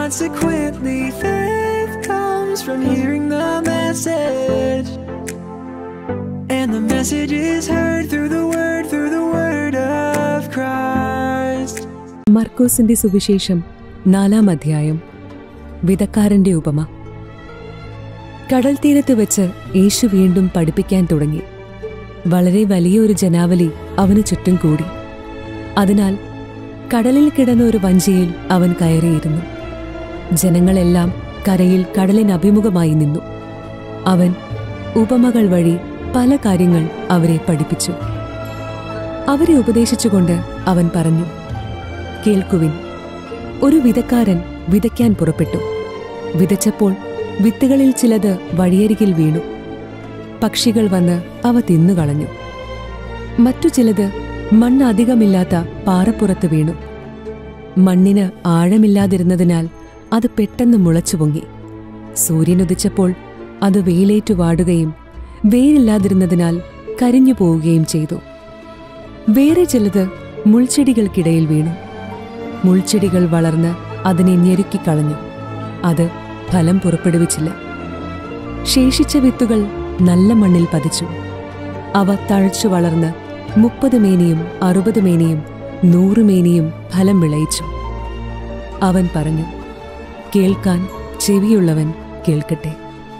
Consequently, faith comes from hearing the message, and the message is heard through the word of Christ. മർക്കോസിന്റെ സുവിശേഷം 4-ാം അധ്യായം. വിതക്കാരന്റെ ഉപമ. കടൽ തീരത്ത് വെച്ച് യേശു വീണ്ടും പഠിപ്പിക്കാൻ തുടങ്ങി. വളരെ വലിയൊരു ജനാവലി അവന് ചുറ്റും കൂടി. അതിനാൽ കടലിൽ കിടന്ന ഒരു വഞ്ചിയിൽ അവൻ കയറിയിരുന്നു. ജനങ്ങളെല്ലാം കരയിൽ കടലിനഭിമുഖമായി നിന്നു. അവൻ ഉപമകൾ വഴി പല കാര്യങ്ങൾ അവരെ പഠിപ്പിച്ചു. അവരെ ഉപദേശിച്ചുകൊണ്ട് അവൻ പറഞ്ഞു, കേൾക്കുവിൻ. ഒരു വിതക്കാരൻ വിതയ്ക്കാൻ പുറപ്പെട്ടു. വിതച്ചപ്പോൾ വിത്തുകളിൽ ചിലത് വഴിയരികിൽ വീണു. പക്ഷികൾ വന്ന് അവ തിന്നുകളഞ്ഞു. മറ്റു ചിലത് മണ്ണ് അധികമില്ലാത്ത പാറപ്പുറത്ത് വീണു. മണ്ണിന് ആഴമില്ലാതിരുന്നതിനാൽ അത് പെട്ടെന്ന് മുളച്ചു പൊങ്ങി. സൂര്യനുദിച്ചപ്പോൾ അത് വെയിലേറ്റു വാടുകയും വെയിലില്ലാതിരുന്നതിനാൽ കരിഞ്ഞു പോവുകയും ചെയ്തു. വേറെ ചിലത് മുൾച്ചെടികൾക്കിടയിൽ വീണു. മുൾച്ചെടികൾ വളർന്ന് അതിനെ ഞെരുക്കിക്കളഞ്ഞു. അത് ഫലം പുറപ്പെടുവിച്ചില്ല. ശേഷിച്ച വിത്തുകൾ നല്ല മണ്ണിൽ പതിച്ചു. അവ തഴച്ചു വളർന്ന് 30 മേനിയും 60 മേനിയും 100 മേനിയും ഫലം വിളയിച്ചു. അവൻ പറഞ്ഞു, കേൾക്കാൻ ചെവിയുള്ളവൻ കേൾക്കട്ടെ.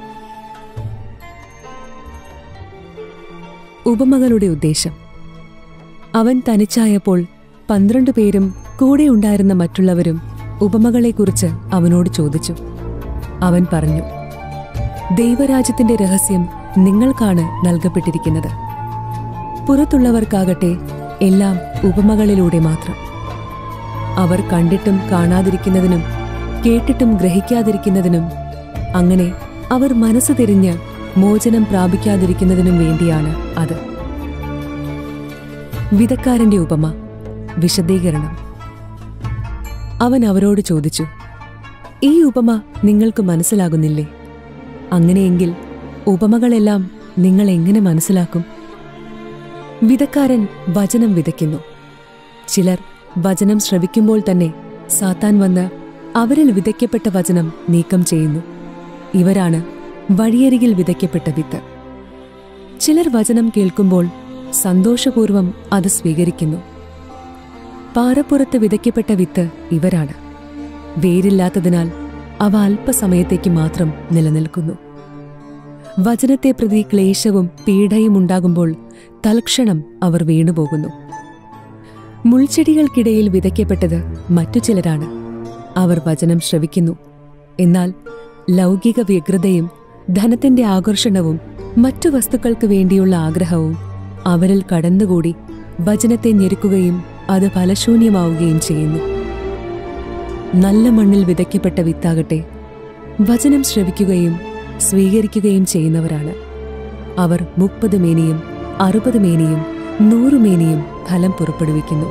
ഉപമകളുടെ ഉദ്ദേശം. അവൻ തനിച്ചായപ്പോൾ 12 പേരും കൂടെ ഉണ്ടായിരുന്ന മറ്റുള്ളവരും ഉപമകളെക്കുറിച്ച് അവനോട് ചോദിച്ചു. അവൻ പറഞ്ഞു, ദൈവരാജ്യത്തിന്റെ രഹസ്യം നിങ്ങൾക്കാണ് നൽകപ്പെട്ടിരിക്കുന്നത്. പുറത്തുള്ളവർക്കാകട്ടെ എല്ലാം ഉപമകളിലൂടെ മാത്രം. അവർ കണ്ടിട്ടും കാണാതിരിക്കുന്നതിനും കേട്ടിട്ടും ഗ്രഹിക്കാതിരിക്കുന്നതിനും, അങ്ങനെ അവർ മനസ്സ് തിരിഞ്ഞ് മോചനം പ്രാപിക്കാതിരിക്കുന്നതിനും വേണ്ടിയാണ് അത്. വിതക്കാരന്റെ ഉപമ. വിശദീകരണം. അവൻ അവരോട് ചോദിച്ചു, ഈ ഉപമ നിങ്ങൾക്ക് മനസ്സിലാകുന്നില്ലേ? അങ്ങനെയെങ്കിൽ ഉപമകളെല്ലാം നിങ്ങൾ എങ്ങനെ മനസ്സിലാക്കും? വിതക്കാരൻ വചനം വിതയ്ക്കുന്നു. ചിലർ വചനം ശ്രവിക്കുമ്പോൾ തന്നെ സാത്താൻ വന്ന് അവരിൽ വിതയ്ക്കപ്പെട്ട വചനം നീക്കം ചെയ്യുന്നു. ഇവരാണ് വഴിയരികിൽ വിതയ്ക്കപ്പെട്ട വിത്ത്. ചിലർ വചനം കേൾക്കുമ്പോൾ സന്തോഷപൂർവം അത് സ്വീകരിക്കുന്നു. പാറപ്പുറത്ത് വിതയ്ക്കപ്പെട്ട വിത്ത് ഇവരാണ്. വേരില്ലാത്തതിനാൽ അവ അല്പസമയത്തേക്ക് മാത്രം നിലനിൽക്കുന്നു. വചനത്തെ പ്രതി ക്ലേശവും പീഡയും ഉണ്ടാകുമ്പോൾ തൽക്ഷണം അവർ വീണുപോകുന്നു. മുൾച്ചെടികൾക്കിടയിൽ വിതയ്ക്കപ്പെട്ടത് മറ്റു ചിലരാണ്. അവർ വചനം ശ്രവിക്കുന്നു. എന്നാൽ ലൗകിക വ്യഗ്രതയും ധനത്തിന്റെ ആകർഷണവും മറ്റു വസ്തുക്കൾക്ക് വേണ്ടിയുള്ള ആഗ്രഹവും അവരിൽ കടന്നുകൂടി വചനത്തെ ഞെരുക്കുകയും അത് ഫലശൂന്യമാവുകയും ചെയ്യുന്നു. നല്ല മണ്ണിൽ വിതയ്ക്കപ്പെട്ട വിത്താകട്ടെ വചനം ശ്രവിക്കുകയും സ്വീകരിക്കുകയും ചെയ്യുന്നവരാണ്. അവർ 30 മേനിയും 60 മേനിയും 100 മേനിയും ഫലം പുറപ്പെടുവിക്കുന്നു.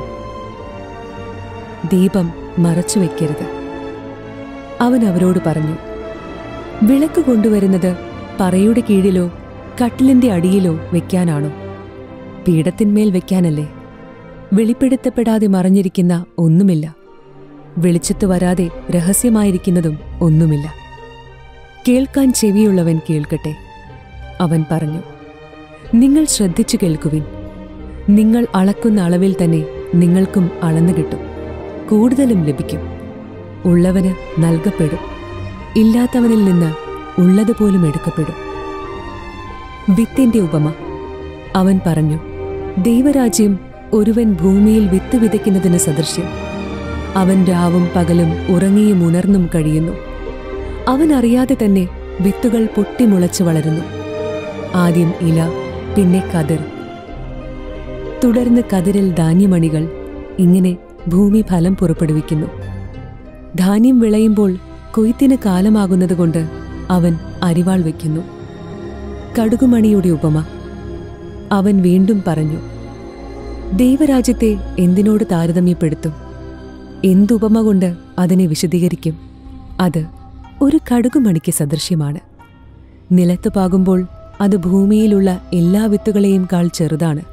ദീപം മറച്ചുവെക്കരുത്. അവൻ അവരോട് പറഞ്ഞു, വിളക്ക് കൊണ്ടുവരുന്നത് പറയുടെ കീഴിലോ കട്ടിലിന്റെ അടിയിലോ വെക്കാനാണോ? പീഠത്തിന്മേൽ വെക്കാനല്ലേ? വെളിപ്പെടുത്തപ്പെടാതെ മറഞ്ഞിരിക്കുന്ന ഒന്നുമില്ല. വെളിച്ചത്ത് വരാതെ രഹസ്യമായിരിക്കുന്നതും ഒന്നുമില്ല. കേൾക്കാൻ ചെവിയുള്ളവൻ കേൾക്കട്ടെ. അവൻ പറഞ്ഞു, നിങ്ങൾ ശ്രദ്ധിച്ചു കേൾക്കുവിൻ. നിങ്ങൾ അളക്കുന്ന അളവിൽ തന്നെ നിങ്ങൾക്കും അളന്നു കിട്ടും, കൂടുതലും ലഭിക്കും. ഉള്ളവന് നൽകപ്പെടും, ഇല്ലാത്തവനിൽ നിന്ന് ഉള്ളതുപോലും എടുക്കപ്പെടും. വിത്തിന്റെ ഉപമ. അവൻ പറഞ്ഞു, ദൈവരാജ്യം ഒരുവൻ ഭൂമിയിൽ വിത്ത് വിതയ്ക്കുന്നതിന് സദൃശ്യം. അവൻ രാവും പകലും ഉറങ്ങിയും ഉണർന്നും കഴിയുന്നു. അവൻ അറിയാതെ തന്നെ വിത്തുകൾ പൊട്ടിമുളച്ചു വളരുന്നു. ആദ്യം ഇല, പിന്നെ കതിർ, തുടർന്ന് കതിരിൽ ധാന്യമണികൾ. ഇങ്ങനെ ഭൂമി ഫലം പുറപ്പെടുവിക്കുന്നു. ധാന്യം വിളയുമ്പോൾ കൊയ്ത്തിന് കാലമാകുന്നതുകൊണ്ട് അവൻ അരിവാൾ വയ്ക്കുന്നു. കടുകുമണിയുടെ ഉപമ. അവൻ വീണ്ടും പറഞ്ഞു, ദൈവരാജ്യത്തെ എന്തിനോട് താരതമ്യപ്പെടുത്തും? എന്തുപമ കൊണ്ട് അതിനെ വിശദീകരിക്കും? അത് ഒരു കടുകുമണിക്ക് സദൃശ്യമാണ്. നിലത്ത് പാകുമ്പോൾ അത് ഭൂമിയിലുള്ള എല്ലാ വിത്തുകളെയും കാൾ ചെറുതാണ്.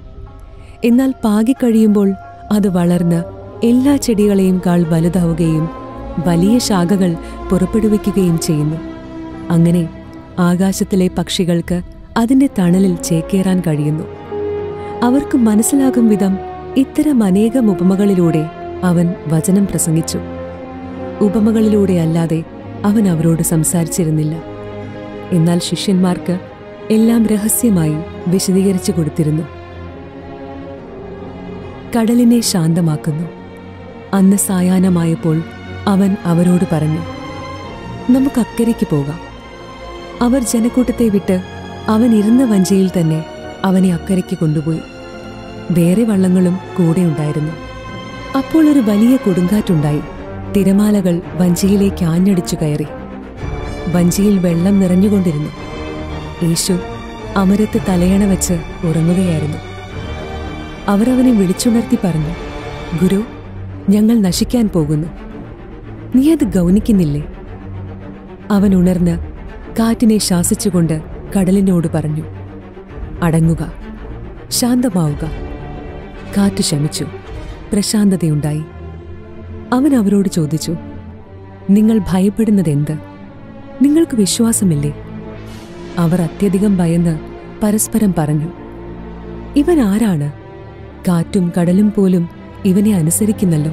എന്നാൽ പാകിക്കഴിയുമ്പോൾ അത് വളർന്ന് എല്ലാ ചെടികളെയും കാൾ വലുതാവുകയും വലിയ ശാഖകൾ പുറപ്പെടുവിക്കുകയും ചെയ്യുന്നു. അങ്ങനെ ആകാശത്തിലെ പക്ഷികൾക്ക് അതിൻ്റെ തണലിൽ ചേക്കേറാൻ കഴിയുന്നു. അവർക്ക് മനസ്സിലാകും വിധം ഇത്തരം അനേകം ഉപമകളിലൂടെ അവൻ വചനം പ്രസംഗിച്ചു. ഉപമകളിലൂടെ അല്ലാതെ അവൻ അവരോട് സംസാരിച്ചിരുന്നില്ല. എന്നാൽ ശിഷ്യന്മാർക്ക് എല്ലാം രഹസ്യമായി വിശദീകരിച്ചു കൊടുത്തിരുന്നു. കടലിനെ ശാന്തമാക്കുന്നു. അന്ന് സായാഹ്നമായപ്പോൾ അവൻ അവരോട് പറഞ്ഞു, നമുക്ക് അക്കരയ്ക്ക് പോകാം. അവർ ജനക്കൂട്ടത്തെ വിട്ട് അവൻ ഇരുന്ന വഞ്ചിയിൽ തന്നെ അവനെ അക്കരയ്ക്ക് കൊണ്ടുപോയി. വേറെ വള്ളങ്ങളും കൂടെ ഉണ്ടായിരുന്നു. അപ്പോൾ ഒരു വലിയ കൊടുങ്കാറ്റുണ്ടായി. തിരമാലകൾ വഞ്ചിയിലേക്ക് ആഞ്ഞടിച്ചു കയറി. വഞ്ചിയിൽ വെള്ളം നിറഞ്ഞുകൊണ്ടിരുന്നു. യേശു അമരത്ത് തലയണ വെച്ച് ഉറങ്ങുകയായിരുന്നു. അവർ അവനെ വിളിച്ചുണർത്തി പറഞ്ഞു, ഗുരു, ഞങ്ങൾ നശിക്കാൻ പോകുന്നു. നീ അത് ഗൗനിക്കുന്നില്ലേ? അവൻ ഉണർന്ന് കാറ്റിനെ ശാസിച്ചുകൊണ്ട് കടലിനോട് പറഞ്ഞു, അടങ്ങുക, ശാന്തമാവുക. കാറ്റ് ശമിച്ചു, പ്രശാന്തതയുണ്ടായി. അവൻ അവരോട് ചോദിച്ചു, നിങ്ങൾ ഭയപ്പെടുന്നതെന്ത്? നിങ്ങൾക്ക് വിശ്വാസമില്ലേ? അവർ അത്യധികം ഭയന്ന് പരസ്പരം പറഞ്ഞു, ഇവൻ ആരാണ്? കാറ്റും കടലും പോലും ഇവനെ അനുസരിക്കുന്നല്ലോ.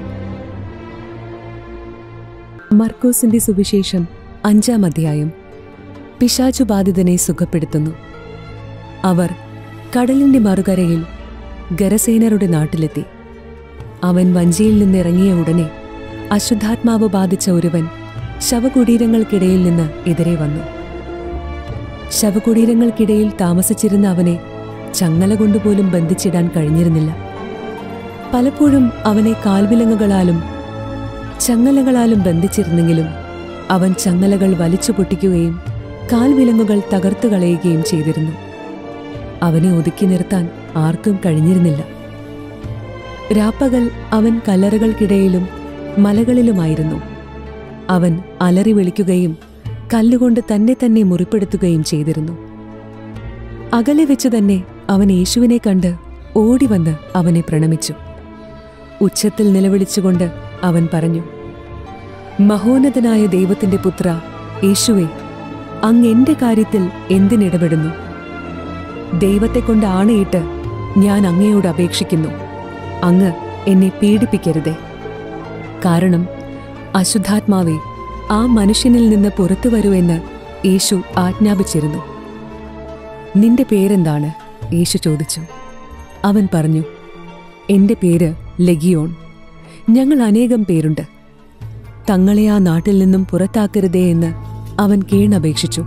മർക്കോസിന്റെ സുവിശേഷം 5-ാം അധ്യായം. പിശാചുബാധിതനെ സുഖപ്പെടുത്തുന്നു. അവർ കടലിന്റെ മറുകരയിൽ ഗരസേനരുടെ നാട്ടിലെത്തി. അവൻ വഞ്ചിയിൽ നിന്നിറങ്ങിയ ഉടനെ അശുദ്ധാത്മാവ് ബാധിച്ച ഒരുവൻ ശവകുടീരങ്ങൾക്കിടയിൽ നിന്ന് എതിരെ വന്നു. ശവകുടീരങ്ങൾക്കിടയിൽ താമസിച്ചിരുന്ന അവനെ ചങ്ങല കൊണ്ടുപോലും ബന്ധിച്ചിടാൻ കഴിഞ്ഞിരുന്നില്ല. പലപ്പോഴും അവനെ കാൽവിലങ്ങുകളാലും ചങ്ങലകളാലും ബന്ധിച്ചിരുന്നെങ്കിലും അവൻ ചങ്ങലകൾ വലിച്ചു പൊട്ടിക്കുകയും കാൽവിലങ്ങുകൾ തകർത്തു കളയുകയും ചെയ്തിരുന്നു. അവനെ ഒതുക്കി നിർത്താൻ ആർക്കും കഴിഞ്ഞിരുന്നില്ല. രാപ്പകൽ അവൻ കല്ലറകൾക്കിടയിലും മലകളിലുമായിരുന്നു. അവൻ അലറി വിളിക്കുകയും കല്ലുകൊണ്ട് തന്നെ തന്നെ മുറിപ്പെടുത്തുകയും ചെയ്തിരുന്നു. അകലെ വെച്ച് തന്നെ അവൻ യേശുവിനെ കണ്ട് ഓടിവന്ന് അവനെ പ്രണമിച്ചു. ഉച്ചത്തിൽ നിലവിളിച്ചുകൊണ്ട് അവൻ പറഞ്ഞു, മഹോന്നതനായ ദൈവത്തിന്റെ പുത്ര യേശുവേ, അങ്ങ് എന്റെ കാര്യത്തിൽ എന്തിനിടപെടുന്നു? ദൈവത്തെക്കൊണ്ട് ആണയിട്ട് ഞാൻ അങ്ങയോട് അപേക്ഷിക്കുന്നു, അങ്ങ് എന്നെ പീഡിപ്പിക്കരുതേ. കാരണം അശുദ്ധാത്മാവെ, ആ മനുഷ്യനിൽ നിന്ന് പുറത്തു വരൂ എന്ന് യേശു ആജ്ഞാപിച്ചിരുന്നു. നിന്റെ പേരെന്താണ്? യേശു ചോദിച്ചു. അവൻ പറഞ്ഞു, എന്റെ പേര് ലെഗിയോൺ. ഞങ്ങൾ അനേകം പേരുണ്ട്. തങ്ങളെ ആ നാട്ടിൽ നിന്നും പുറത്താക്കരുതേ എന്ന് അവൻ കീഴപേക്ഷിച്ചു.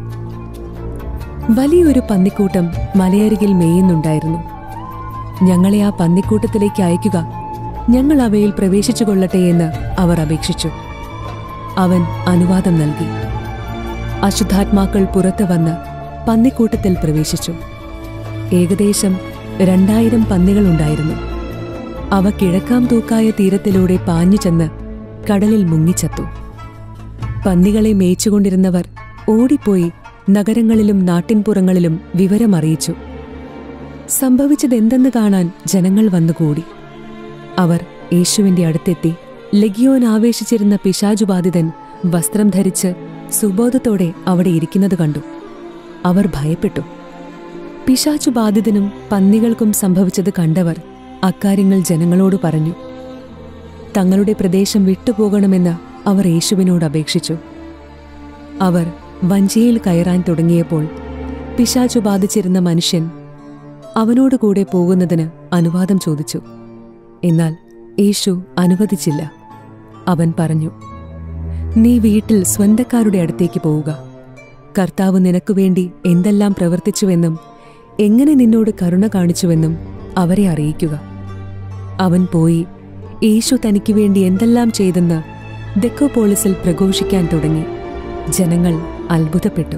വലിയൊരു പന്നിക്കൂട്ടം മലയരികിൽ മേയുന്നുണ്ടായിരുന്നു. ഞങ്ങളെ ആ പന്നിക്കൂട്ടത്തിലേക്ക് അയക്കുക, ഞങ്ങൾ അവയിൽ പ്രവേശിച്ചു കൊള്ളട്ടെ എന്ന് അവർ അപേക്ഷിച്ചു. അവൻ അനുവാദം നൽകി. അശുദ്ധാത്മാക്കൾ പുറത്തു വന്ന് പന്നിക്കൂട്ടത്തിൽ പ്രവേശിച്ചു. ഏകദേശം 2000 പന്നികളുണ്ടായിരുന്നു. അവ കിഴക്കാം തൂക്കായ തീരത്തിലൂടെ പാഞ്ഞു ചെന്ന് കടലിൽ മുങ്ങിച്ചത്തു. പന്നികളെ മേയിച്ചുകൊണ്ടിരുന്നവർ ഓടിപ്പോയി നഗരങ്ങളിലും നാട്ടിൻപുറങ്ങളിലും വിവരമറിയിച്ചു. സംഭവിച്ചതെന്തെന്ന് കാണാൻ ജനങ്ങൾ വന്നുകൂടി. അവർ യേശുവിന്റെ അടുത്തെത്തി ലെഗിയോൻ ആവേശിച്ചിരുന്ന പിശാചുബാധിതൻ വസ്ത്രം ധരിച്ച് സുബോധത്തോടെ അവിടെ ഇരിക്കുന്നത് കണ്ടു. അവർ ഭയപ്പെട്ടു. പിശാചുബാധിതനും പന്നികൾക്കും സംഭവിച്ചത് കണ്ടവർ അക്കാര്യങ്ങൾ ജനങ്ങളോട് പറഞ്ഞു. തങ്ങളുടെ പ്രദേശം വിട്ടുപോകണമെന്ന് അവർ യേശുവിനോട് അപേക്ഷിച്ചു. അവർ വഞ്ചിയിൽ കയറാൻ തുടങ്ങിയപ്പോൾ പിശാചു ബാധിച്ചിരുന്ന മനുഷ്യൻ അവനോടുകൂടെ പോകുന്നതിന് അനുവാദം ചോദിച്ചു. എന്നാൽ യേശു അനുവദിച്ചില്ല. അവൻ പറഞ്ഞു, നീ വീട്ടിൽ സ്വന്തക്കാരുടെ അടുത്തേക്ക് പോവുക. കർത്താവ് നിനക്കുവേണ്ടി എന്തെല്ലാം പ്രവർത്തിച്ചുവെന്നും എങ്ങനെ നിന്നോട് കരുണ കാണിച്ചുവെന്നും അവരെ അറിയിക്കുക. അവൻ പോയി യേശു തനിക്ക് വേണ്ടി എന്തെല്ലാം ചെയ്തെന്ന് ദെക്കോപോളിസിൽ പ്രഘോഷിക്കാൻ തുടങ്ങി. ജനങ്ങൾ അത്ഭുതപ്പെട്ടു.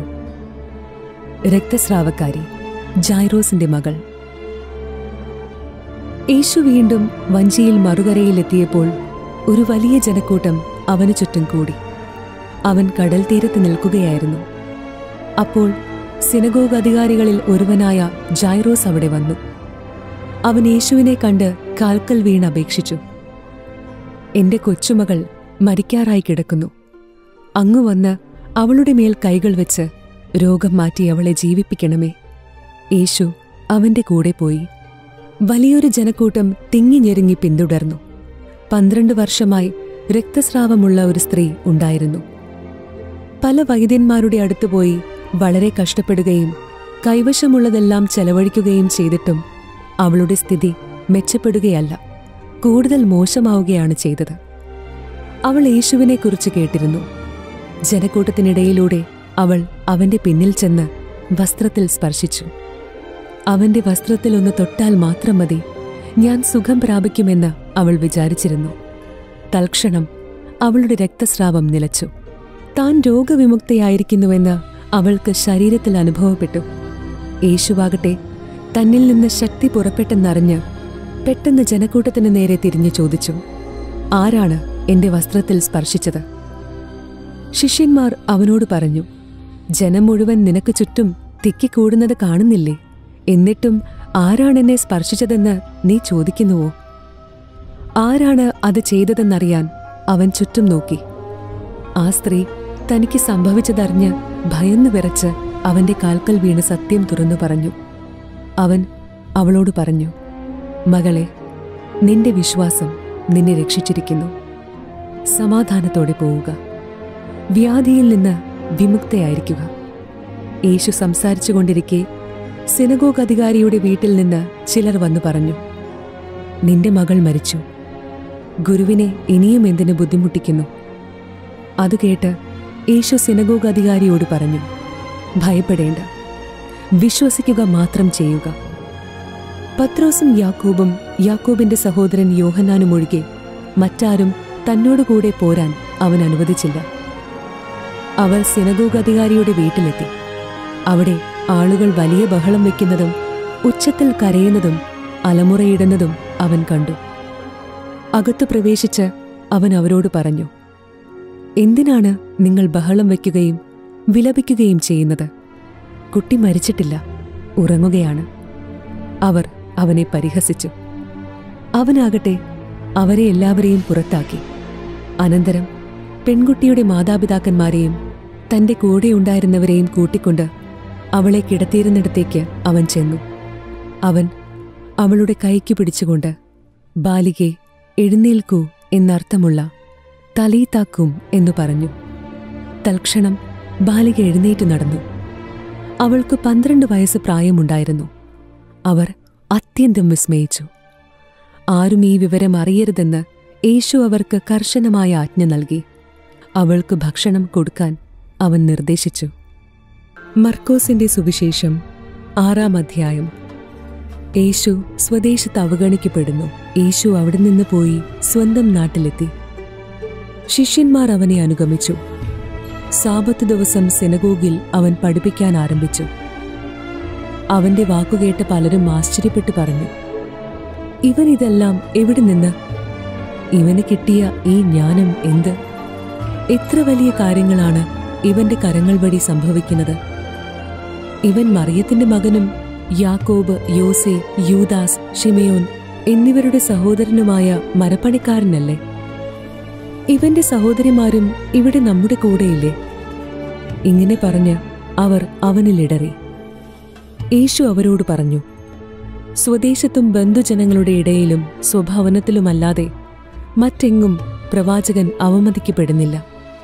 രക്തസ്രാവക്കാരി ജൈറോസിന്റെ മകൾ. യേശു വീണ്ടും വഞ്ചിയിൽ മറുകരയിലെത്തിയപ്പോൾ ഒരു വലിയ ജനക്കൂട്ടം അവനു ചുറ്റും കൂടി. അവൻ കടൽ തീരത്ത് നിൽക്കുകയായിരുന്നു. അപ്പോൾ സിനഗോഗ് അധികാരികളിൽ ഒരുവനായ ജൈറോസ് അവിടെ വന്നു. അവൻ യേശുവിനെ കണ്ട് കാൽക്കൽ വീണ് അപേക്ഷിച്ചു, എന്റെ കൊച്ചുമകൾ മരിക്കാറായി കിടക്കുന്നു. അങ്ങ് വന്ന് അവളുടെ മേൽ കൈകൾ വെച്ച് രോഗം മാറ്റി അവളെ ജീവിപ്പിക്കണമേ. യേശു അവന്റെ കൂടെ പോയി. വലിയൊരു ജനക്കൂട്ടം തിങ്ങിഞ്ഞെരുങ്ങി പിന്തുടർന്നു. 12 വർഷമായി രക്തസ്രാവമുള്ള ഒരു സ്ത്രീ ഉണ്ടായിരുന്നു. പല വൈദ്യന്മാരുടെ അടുത്ത് പോയി വളരെ കഷ്ടപ്പെടുകയും കൈവശമുള്ളതെല്ലാം ചെലവഴിക്കുകയും ചെയ്തിട്ടും അവളുടെ സ്ഥിതി മെച്ചപ്പെടുകയല്ല, കൂടുതൽ മോശമാവുകയാണ് ചെയ്തത്. അവൾ യേശുവിനെക്കുറിച്ച് കേട്ടിരുന്നു. ജനക്കൂട്ടത്തിനിടയിലൂടെ അവൾ അവന്റെ പിന്നിൽ ചെന്ന് വസ്ത്രത്തിൽ സ്പർശിച്ചു. അവന്റെ വസ്ത്രത്തിൽ ഒന്ന് തൊട്ടാൽ മാത്രം മതി, ഞാൻ സുഖം പ്രാപിക്കുമെന്ന് അവൾ വിചാരിച്ചിരുന്നു. തൽക്ഷണം അവളുടെ രക്തസ്രാവം നിലച്ചു. താൻ രോഗവിമുക്തയായിരിക്കുന്നുവെന്ന് അവൾക്ക് ശരീരത്തിൽ അനുഭവപ്പെട്ടു. യേശുവാകട്ടെ തന്നിൽ നിന്ന് ശക്തി പുറപ്പെട്ടെന്നറിഞ്ഞ് പെട്ടെന്ന് ജനക്കൂട്ടത്തിന് നേരെ തിരിഞ്ഞു ചോദിച്ചു, ആരാണ് എന്റെ വസ്ത്രത്തിൽ സ്പർശിച്ചത്? ശിഷ്യന്മാർ അവനോട് പറഞ്ഞു, ജനം മുഴുവൻ നിനക്ക് ചുറ്റും തിക്കിക്കൂടുന്നത് കാണുന്നില്ലേ? എന്നിട്ടും ആരാണെന്നെ സ്പർശിച്ചതെന്ന് നീ ചോദിക്കുന്നുവോ? ആരാണ് അത് ചെയ്തതെന്നറിയാൻ അവൻ ചുറ്റും നോക്കി. ആ സ്ത്രീ തനിക്ക് സംഭവിച്ചതറിഞ്ഞ് ഭയന്നു വിറച്ച് അവന്റെ കാൽക്കൽ വീണ് സത്യം തുറന്നു പറഞ്ഞു. അവൻ അവളോട് പറഞ്ഞു, മകളെ, നിന്റെ വിശ്വാസം നിന്നെ രക്ഷിച്ചിരിക്കുന്നു. സമാധാനത്തോടെ പോവുക, വ്യാധിയിൽ നിന്ന് വിമുക്തയായിരിക്കുക. യേശു സംസാരിച്ചുകൊണ്ടിരിക്കെ സിനഗോഗ് അധികാരിയുടെ വീട്ടിൽ നിന്ന് ചിലർ വന്നു പറഞ്ഞു, നിന്റെ മകൾ മരിച്ചു. ഗുരുവിനെ ഇനിയും എന്തിനു ബുദ്ധിമുട്ടിക്കുന്നു? അത് കേട്ട് യേശു സിനഗോഗ് അധികാരിയോട് പറഞ്ഞു, ഭയപ്പെടേണ്ട, വിശ്വസിക്കുക മാത്രം ചെയ്യുക. പത്രോസും യാക്കോബും യാക്കോബിന്റെ സഹോദരൻ യോഹന്നാനും ഒഴികെ മറ്റാരും തന്നോടുകൂടെ പോരാൻ അവൻ അനുവദിച്ചില്ല. അവർ സിനഗോഗ് അധികാരിയുടെ വീട്ടിലെത്തി. അവിടെ ആളുകൾ വലിയ ബഹളം വയ്ക്കുന്നതും ഉച്ചത്തിൽ കരയുന്നതും അലമുറയിടുന്നതും അവൻ കണ്ടു. അകത്തു പ്രവേശിച്ച് അവൻ അവരോട് പറഞ്ഞു, എന്തിനാണ് നിങ്ങൾ ബഹളം വയ്ക്കുകയും വിലപിക്കുകയും ചെയ്യുന്നത്? കുട്ടി മരിച്ചിട്ടില്ല, ഉറങ്ങുകയാണ്. അവർ അവനെ പരിഹസിച്ചു. അവനാകട്ടെ അവരെ എല്ലാവരെയും പുറത്താക്കി. അനന്തരം പെൺകുട്ടിയുടെ മാതാപിതാക്കന്മാരെയും തന്റെ കൂടെയുണ്ടായിരുന്നവരെയും കൂട്ടിക്കൊണ്ട് അവളെ കിടത്തിയിരുന്നിടത്തേക്ക് അവൻ ചെന്നു. അവൻ അവളുടെ കൈക്ക് പിടിച്ചുകൊണ്ട്, ബാലികെ, എഴുന്നേൽക്കൂ എന്നർത്ഥമുള്ള തലീതാക്കും എന്നു പറഞ്ഞു. തൽക്ഷണം ബാലിക എഴുന്നേറ്റു നടന്നു. അവൾക്ക് 12 വയസ്സ് പ്രായമുണ്ടായിരുന്നു. അവർ അത്യന്തം വിസ്മയിച്ചു. ആരും ഈ വിവരം അറിയരുതെന്ന് യേശു അവർക്ക് കർശനമായ ആജ്ഞ നൽകി. അവൾക്ക് ഭക്ഷണം കൊടുക്കാൻ അവൻ നിർദ്ദേശിച്ചു. മർക്കോസിന്റെ സുവിശേഷം 6-ാം അധ്യായം. യേശു സ്വദേശത്ത് അവഗണിക്കപ്പെടുന്നു. യേശു അവിടെ നിന്ന് പോയി സ്വന്തം നാട്ടിലെത്തി. ശിഷ്യന്മാർ അവനെ അനുഗമിച്ചു. സാബത്ത് ദിവസം സിനഗോഗിൽ അവൻ പഠിപ്പിക്കാൻ ആരംഭിച്ചു. അവന്റെ വാക്കുകേട്ട് പലരും ആശ്ചര്യപ്പെട്ടു പറഞ്ഞു, ഇവൻ ഇതെല്ലാം എവിടെ നിന്ന്? ഇവന് കിട്ടിയ ഈ ജ്ഞാനം എന്ത്? എത്ര വലിയ കാര്യങ്ങളാണ് ഇവന്റെ കരങ്ങൾ വഴി സംഭവിക്കുന്നത്. ഇവൻ മറിയത്തിന്റെ മകനും യാക്കോബ്, യോസെ, യൂദാസ്, ശിമയോൻ എന്നിവരുടെ സഹോദരനുമായ മരപ്പണിക്കാരനല്ലേ? ഇവന്റെ സഹോദരിമാരും ഇവിടെ നമ്മുടെ കൂടെയില്ലേ? ഇങ്ങനെ പറഞ്ഞ് അവർ അവനിലിടറി. യേശു അവരോട് പറഞ്ഞു, സ്വദേശത്തും ബന്ധുജനങ്ങളുടെ ഇടയിലും സ്വഭവനത്തിലുമല്ലാതെ മറ്റെങ്ങും പ്രവാചകൻ അവമതിക്കപ്പെടുന്നില്ല.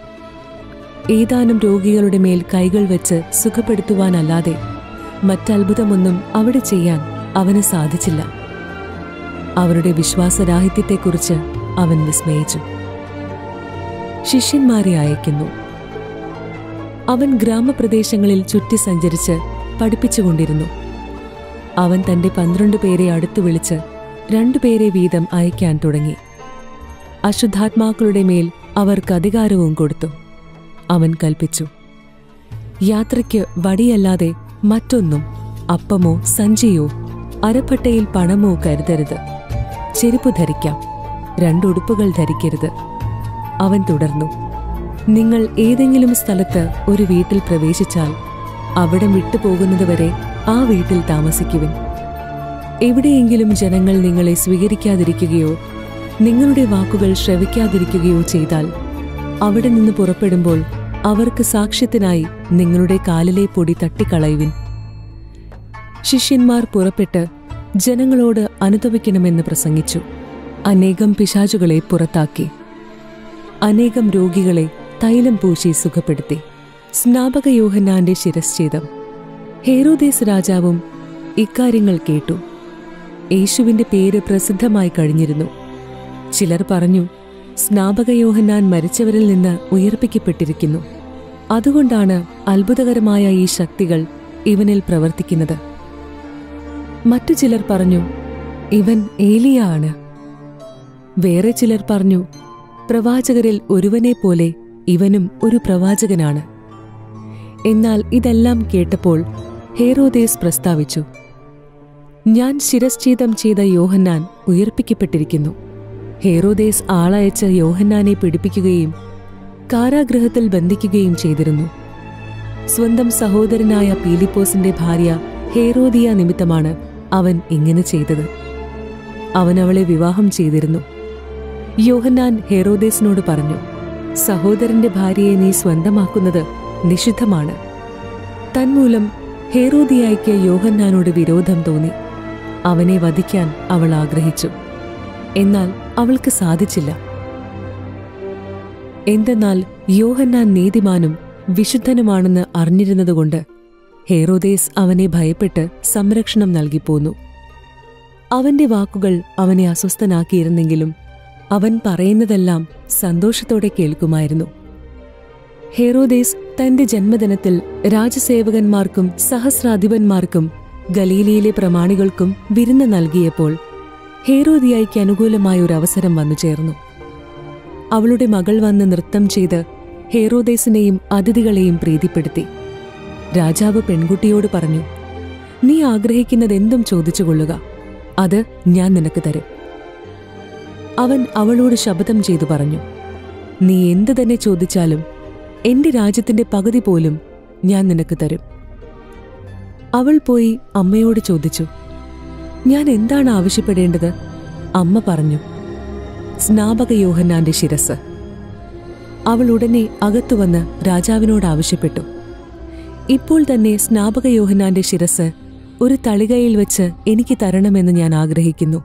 ഏതാനും രോഗികളുടെ മേൽ കൈകൾ വെച്ച് സുഖപ്പെടുത്തുവാനല്ലാതെ മറ്റത്ഭുതമൊന്നും അവിടെ ചെയ്യാൻ അവന് സാധിച്ചില്ല. അവരുടെ വിശ്വാസരാഹിത്യത്തെക്കുറിച്ച് അവൻ വിസ്മയിച്ചു. ശിഷ്യന്മാരെ അയക്കുന്നു. അവൻ ഗ്രാമപ്രദേശങ്ങളിൽ ചുറ്റി സഞ്ചരിച്ച് പഠിപ്പിച്ചുകൊണ്ടിരുന്നു. അവൻ തന്റെ 12 പേരെ അടുത്തു വിളിച്ച് 2 പേരെ വീതം അയക്കാൻ തുടങ്ങി. അശുദ്ധാത്മാക്കളുടെ മേൽ അവർക്ക് അധികാരവും കൊടുത്തു. അവൻ കൽപ്പിച്ചു, യാത്രയ്ക്ക് വടിയല്ലാതെ മറ്റൊന്നും, അപ്പമോ സഞ്ചിയോ അരപ്പട്ടയിൽ പണമോ കരുതരുത്. ചെരുപ്പ് ധരിക്കാം, 2 ഉടുപ്പുകൾ ധരിക്കരുത്. അവൻ തുടർന്നു, നിങ്ങൾ ഏതെങ്കിലും സ്ഥലത്ത് ഒരു വീട്ടിൽ പ്രവേശിച്ചാൽ അവിടം വിട്ടുപോകുന്നതുവരെ ആ വീട്ടിൽ താമസിക്കുവിൻ. എവിടെയെങ്കിലും ജനങ്ങൾ നിങ്ങളെ സ്വീകരിക്കാതിരിക്കുകയോ നിങ്ങളുടെ വാക്കുകൾ ശ്രവിക്കാതിരിക്കുകയോ ചെയ്താൽ അവിടെ നിന്ന് പുറപ്പെടുമ്പോൾ അവർക്ക് സാക്ഷ്യത്തിനായി നിങ്ങളുടെ കാലിലെ പൊടി തട്ടിക്കളയുവിൻ. ശിഷ്യന്മാർ പുറപ്പെട്ട് ജനങ്ങളോട് അനുതപിക്കണമെന്ന് പ്രസംഗിച്ചു. അനേകം പിശാചുകളെ പുറത്താക്കി. അനേകം രോഗികളെ തൈലം പൂശി സുഖപ്പെടുത്തി. സ്നാപക യോഹന്നാന്റെ ശിരശ്ഛേദം. ഹേരോദേസ് രാജാവും ഇക്കാര്യങ്ങൾ കേട്ടു. യേശുവിന്റെ പേര് പ്രസിദ്ധമായി കഴിഞ്ഞിരുന്നു. ചിലർ പറഞ്ഞു, സ്നാപക യോഹന്നാൻ മരിച്ചവരിൽ നിന്ന് ഉയർപ്പിക്കപ്പെട്ടിരിക്കുന്നു. അതുകൊണ്ടാണ് അത്ഭുതകരമായ ഈ ശക്തികൾ ഇവനിൽ പ്രവർത്തിക്കുന്നത്. മറ്റു ചിലർ പറഞ്ഞു, ഇവൻ ഏലിയ ആണ്. വേറെ ചിലർ പറഞ്ഞു, പ്രവാചകരിൽ ഒരുവനെ പോലെ ഇവനും ഒരു പ്രവാചകനാണ്. എന്നാൽ ഇതെല്ലാം കേട്ടപ്പോൾ ഹേരോദേസ് പ്രസ്താവിച്ചു, ഞാൻ ശിരശ്ഛേദം ചെയ്ത യോഹന്നാൻ ഉയർപ്പിക്കപ്പെട്ടിരിക്കുന്നു. ഹേരോദേസ് ആളയച്ച് യോഹന്നാനെ പിടിപ്പിക്കുകയും കാരാഗൃഹത്തിൽ ബന്ധിക്കുകയും ചെയ്തിരുന്നു. സ്വന്തം സഹോദരനായ പീലിപ്പോസിന്റെ ഭാര്യ ഹേരോദിയ നിമിത്തമാണ് അവൻ ഇങ്ങനെ ചെയ്തത്. അവൻ അവളെ വിവാഹം ചെയ്തിരുന്നു. യോഹന്നാൻ ഹേരോദേസിനോട് പറഞ്ഞു, സഹോദരന്റെ ഭാര്യയെ നീ സ്വന്തമാക്കുന്നത് നിഷിദ്ധമാണ്. തന്മൂലം ഹേരോദിയായ്ക്ക് യോഹന്നാനോട് വിരോധം തോന്നി. അവനെ വധിക്കാൻ അവൾ ആഗ്രഹിച്ചു. എന്നാൽ അവൾക്ക് സാധിച്ചില്ല. എന്തെന്നാൽ യോഹന്നാൻ നീതിമാനും വിശുദ്ധനുമാണെന്ന് അറിഞ്ഞിരുന്നതുകൊണ്ട് ഹേരോദേസ് അവനെ ഭയപ്പെട്ട് സംരക്ഷണം നൽകിപ്പോന്നു. അവന്റെ വാക്കുകൾ അവനെ അസ്വസ്ഥനാക്കിയിരുന്നെങ്കിലും അവൻ പറയുന്നതെല്ലാം സന്തോഷത്തോടെ കേൾക്കുമായിരുന്നു. ഹേരോദേസ് തന്റെ ജന്മദിനത്തിൽ രാജസേവകന്മാർക്കും സഹസ്രാധിപന്മാർക്കും ഗലീലയിലെ പ്രമാണികൾക്കും വിരുന്ന് നൽകിയപ്പോൾ ഹേരോദിയായ്ക്ക് അനുകൂലമായ ഒരു അവസരം വന്നു ചേർന്നു. അവളുടെ മകൾ വന്ന് നൃത്തം ചെയ്ത് ഹേരോദേസിനെയും അതിഥികളെയും പ്രീതിപ്പെടുത്തി. രാജാവ് പെൺകുട്ടിയോട് പറഞ്ഞു, നീ ആഗ്രഹിക്കുന്നതെന്തും ചോദിച്ചുകൊള്ളുക, അത് ഞാൻ നിനക്ക് തരും. അവൻ അവളോട് ശപഥം ചെയ്തു പറഞ്ഞു, നീ എന്തു തന്നെ ചോദിച്ചാലും എന്റെ രാജ്യത്തിന്റെ പകുതി പോലും ഞാൻ നിനക്ക് തരും. അവൾ പോയി അമ്മയോട് ചോദിച്ചു, ഞാൻ എന്താണ് ആവശ്യപ്പെടേണ്ടത്? അമ്മ പറഞ്ഞു, സ്നാപക യോഹന്നാന്റെ ശിരസ്. അവൾ ഉടനെ അകത്തുവന്ന് രാജാവിനോട് ആവശ്യപ്പെട്ടു, ഇപ്പോൾ തന്നെ സ്നാപക യോഹന്നാന്റെ ശിരസ് ഒരു തളികയിൽ വെച്ച് എനിക്ക് തരണമെന്ന് ഞാൻ ആഗ്രഹിക്കുന്നു.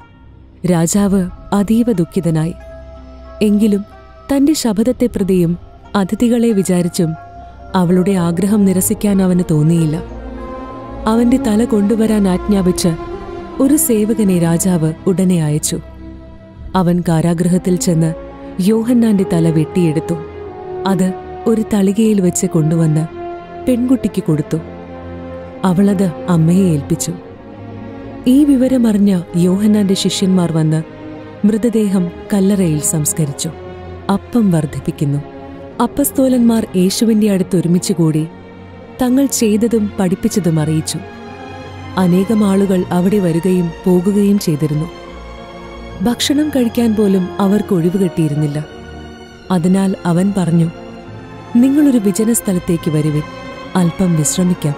രാജാവ് അതീവ ദുഃഖിതനായി. എങ്കിലും തന്റെ ശപഥത്തെ പ്രതിയും അതിഥികളെ വിചാരിച്ചും അവളുടെ ആഗ്രഹം നിരസിക്കാൻ അവന് തോന്നിയില്ല. അവന്റെ തല കൊണ്ടുവരാൻ ആജ്ഞാപിച്ച് ഒരു സേവകനെ രാജാവ് ഉടനെ അയച്ചു. അവൻ കാരാഗൃഹത്തിൽ ചെന്ന് യോഹന്നാന്റെ തല വെട്ടിയെടുത്തു. അത് ഒരു തളികയിൽ വെച്ച് കൊണ്ടുവന്ന് പെൺകുട്ടിക്ക് കൊടുത്തു. അവളത് അമ്മയെ ഏൽപ്പിച്ചു. ഈ വിവരമറിഞ്ഞ യോഹന്നാന്റെ ശിഷ്യന്മാർ വന്ന് മൃതദേഹം കല്ലറയിൽ സംസ്കരിച്ചു. അപ്പം വർദ്ധിപ്പിക്കുന്നു. അപ്പസ്തോലന്മാർ യേശുവിന്റെ അടുത്ത് ഒരുമിച്ചുകൂടി തങ്ങൾ ചെയ്തതും പഠിപ്പിച്ചതും അറിയിച്ചു. അനേകം ആളുകൾ അവിടെ വരികയും പോകുകയും ചെയ്തിരുന്നു. ഭക്ഷണം കഴിക്കാൻ പോലും അവർക്ക് ഒഴിവ് കിട്ടിയിരുന്നില്ല. അതിനാൽ അവൻ പറഞ്ഞു, നിങ്ങളൊരു വിജനസ്ഥലത്തേക്ക് വരുവിൻ, അല്പം വിശ്രമിക്കാം.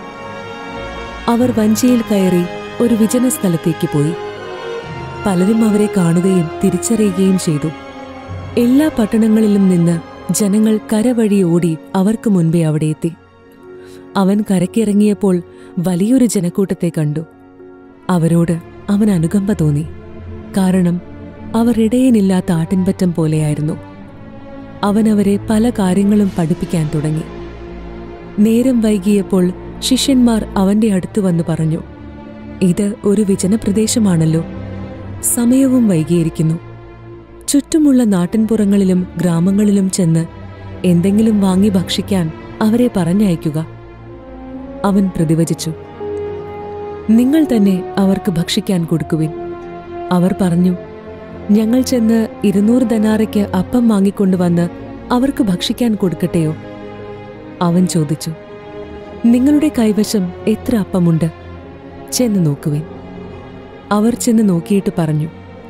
അവർ വഞ്ചിയിൽ കയറി ഒരു വിജനസ്ഥലത്തേക്ക് പോയി. പലരും അവരെ കാണുകയും തിരിച്ചറിയുകയും ചെയ്തു. എല്ലാ പട്ടണങ്ങളിലും നിന്ന് ജനങ്ങൾ കരവഴി ഓടി അവർക്ക് മുൻപേ അവിടെ എത്തി. അവൻ കരക്കിറങ്ങിയപ്പോൾ വലിയൊരു ജനക്കൂട്ടത്തെ കണ്ടു. അവരോട് അവൻ അനുകമ്പ തോന്നി. കാരണം അവർ ഇടയനില്ലാത്ത ആട്ടിൻപറ്റം പോലെയായിരുന്നു. അവൻ അവരെ പല കാര്യങ്ങളും പഠിപ്പിക്കാൻ തുടങ്ങി. നേരം വൈകിയപ്പോൾ ശിഷ്യന്മാർ അവന്റെ അടുത്തു വന്നു പറഞ്ഞു, ഇത് ഒരു വിജനപ്രദേശമാണല്ലോ, സമയവും വൈകിയിരിക്കുന്നു. ചുറ്റുമുള്ള നാട്ടിൻപുറങ്ങളിലും ഗ്രാമങ്ങളിലും ചെന്ന് എന്തെങ്കിലും വാങ്ങി ഭക്ഷിക്കാൻ അവരെ പറഞ്ഞയക്കുക. അവൻ പ്രതിവചിച്ചു, നിങ്ങൾ തന്നെ അവർക്ക് ഭക്ഷിക്കാൻ കൊടുക്കുവിൻ. അവർ പറഞ്ഞു, ഞങ്ങൾ ചെന്ന് 200 ദനാറയ്ക്ക് അപ്പം വാങ്ങിക്കൊണ്ടുവന്ന് അവർക്ക് ഭക്ഷിക്കാൻ കൊടുക്കട്ടെയോ? അവൻ ചോദിച്ചു, നിങ്ങളുടെ കൈവശം എത്ര അപ്പമുണ്ട്? ചെന്ന് നോക്കുവിൻ. അവർ ചെന്ന് നോക്കിയിട്ട് പറഞ്ഞു,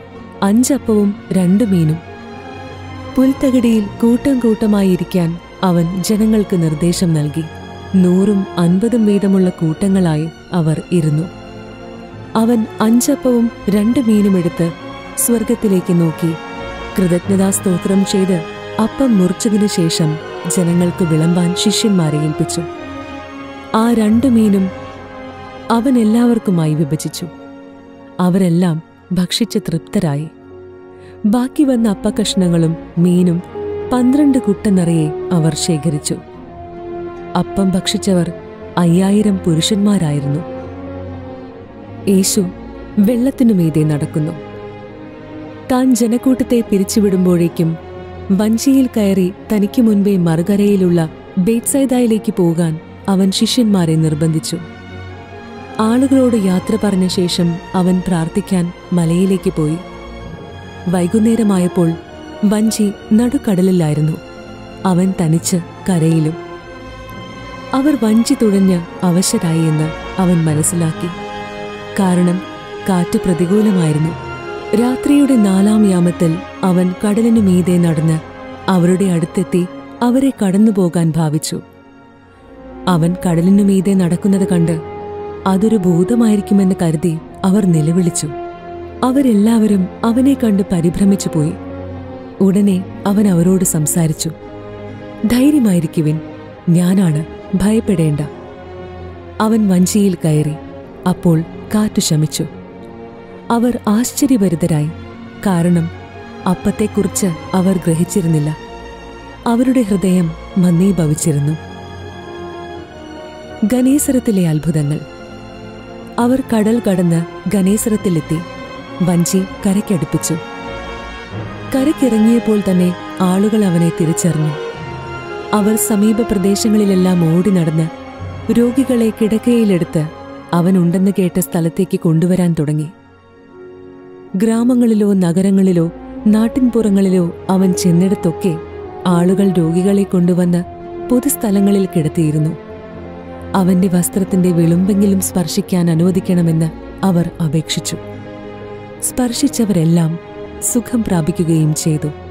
5 അപ്പവും 2 മീനും. പുൽത്തകിടിയിൽ കൂട്ടം കൂട്ടമായിരിക്കാൻ അവൻ ജനങ്ങൾക്ക് നിർദ്ദേശം നൽകി. 100ഉം 50ഉം വീതമുള്ള കൂട്ടങ്ങളായി അവർ ഇരുന്നു. അവൻ 5 അപ്പവും 2 മീനും എടുത്ത് സ്വർഗത്തിലേക്ക് നോക്കി കൃതജ്ഞതാ സ്തോത്രം ചെയ്ത് അപ്പം മുറിച്ചതിനു ശേഷം ജനങ്ങൾക്ക് വിളമ്പാൻ ശിഷ്യന്മാരെ ഏൽപ്പിച്ചു. ആ 2 മീനും അവൻ എല്ലാവർക്കുമായി വിഭജിച്ചു. അവരെല്ലാം ഭക്ഷിച്ച് തൃപ്തരായി. ബാക്കി വന്ന അപ്പക്കഷ്ണങ്ങളും മീനും 12 കുട്ട നിറയെ അവർ ശേഖരിച്ചു. അപ്പം ഭക്ഷിച്ചവർ 5000 പുരുഷന്മാരായിരുന്നു. യേശു വെള്ളത്തിനുമീതെ നടക്കുന്നു. താൻ ജനക്കൂട്ടത്തെ പിരിച്ചുവിടുമ്പോഴേക്കും വഞ്ചിയിൽ കയറി തനിക്ക് മുൻപേ മറുകരയിലുള്ള ബേത്സൈദയിലേക്ക് പോകാൻ അവൻ ശിഷ്യന്മാരെ നിർബന്ധിച്ചു. ആളുകളോട് യാത്ര പറഞ്ഞ ശേഷം അവൻ പ്രാർത്ഥിക്കാൻ മലയിലേക്ക് പോയി. വൈകുന്നേരമായപ്പോൾ വഞ്ചി നടുക്കടലിലായിരുന്നു. അവൻ തനിച്ച് കരയിലും. അവർ വഞ്ചി തുഴഞ്ഞ് അവശരായി എന്ന് അവൻ മനസ്സിലാക്കി. കാരണം കാറ്റ് പ്രതികൂലമായിരുന്നു. രാത്രിയുടെ 4-ാം യാമത്തിൽ അവൻ കടലിനു മീതെ നടന്ന് അവരുടെ അടുത്തെത്തി അവരെ കടന്നുപോകാൻ ഭാവിച്ചു. അവൻ കടലിനു മീതെ നടക്കുന്നത് കണ്ട് അതൊരു ഭൂതമായിരിക്കുമെന്ന് കരുതി അവർ നിലവിളിച്ചു. അവരെല്ലാവരും അവനെ കണ്ട് പരിഭ്രമിച്ചു പോയി. ഉടനെ അവൻ അവരോട് സംസാരിച്ചു. ധൈര്യമായിരിക്കുവിൻ, ഞാനാണ്, ഭയപ്പെടേണ്ട. അവൻ വഞ്ചിയിൽ കയറി. അപ്പോൾ കാറ്റു ശമിച്ചു. അവർ ആശ്ചര്യഭരിതരായി. കാരണം അപ്പത്തെക്കുറിച്ച് അവർ ഗ്രഹിച്ചിരുന്നില്ല. അവരുടെ ഹൃദയം മന്ദീഭവിച്ചിരുന്നു. ഗനേസരത്തിലെ അത്ഭുതങ്ങൾ. അവർ കടൽ കടന്ന് ഗനേസരത്തിലെത്തി. വഞ്ചി കരയ്ക്കടുപ്പിച്ചു. കരയ്ക്കിറങ്ങിയപ്പോൾ തന്നെ ആളുകൾ അവനെ തിരിച്ചറിഞ്ഞു. അവർ സമീപ പ്രദേശങ്ങളിലെല്ലാം ഓടി നടന്ന് രോഗികളെ കിടക്കയിലെടുത്ത് അവനുണ്ടെന്ന് കേട്ട സ്ഥലത്തേക്ക് കൊണ്ടുവരാൻ തുടങ്ങി. ഗ്രാമങ്ങളിലോ നഗരങ്ങളിലോ നാട്ടിൻപുറങ്ങളിലോ അവൻ ചെന്നിടത്തൊക്കെ ആളുകൾ രോഗികളെ കൊണ്ടുവന്ന് പൊതുസ്ഥലങ്ങളിൽ കിടത്തിയിരുന്നു. അവന്റെ വസ്ത്രത്തിന്റെ വിളുമ്പെങ്കിലും സ്പർശിക്കാൻ അനുവദിക്കണമെന്ന് അവർ അപേക്ഷിച്ചു. സ്പർശിച്ചവരെല്ലാം സുഖം പ്രാപിക്കുകയും ചെയ്തു.